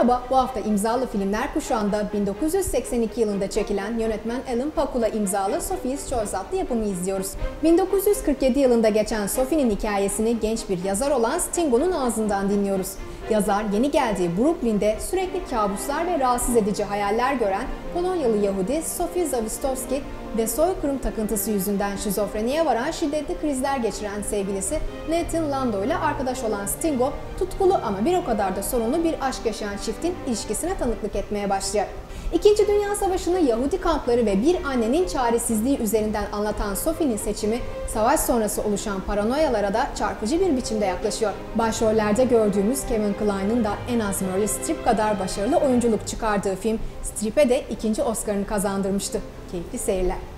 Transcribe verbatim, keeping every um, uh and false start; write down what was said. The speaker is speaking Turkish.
Merhaba, bu hafta imzalı filmler kuşağında bin dokuz yüz seksen iki yılında çekilen yönetmen Alan Pakula imzalı Sophie's Choice adlı yapımı izliyoruz. bin dokuz yüz kırk yedi yılında geçen Sophie'nin hikayesini genç bir yazar olan Stingo'nun ağzından dinliyoruz. Yazar, yeni geldiği Brooklyn'de sürekli kabuslar ve rahatsız edici hayaller gören Polonyalı Yahudi Sophie Zawistowski ve soykırım takıntısı yüzünden şizofreniye varan şiddetli krizler geçiren sevgilisi Nathan Lando ile arkadaş olan Stingo, tutkulu ama bir o kadar da sorunlu bir aşk yaşayan çiftin ilişkisine tanıklık etmeye başlıyor. İkinci Dünya Savaşı'nı, Yahudi kampları ve bir annenin çaresizliği üzerinden anlatan Sophie'nin seçimi, savaş sonrası oluşan paranoyalara da çarpıcı bir biçimde yaklaşıyor. Başrollerde gördüğümüz Kevin Kline'ın da en az Meryl Streep kadar başarılı oyunculuk çıkardığı film, Streep'e de ikinci Oscar'ını kazandırmıştı. Keyifli seyirler.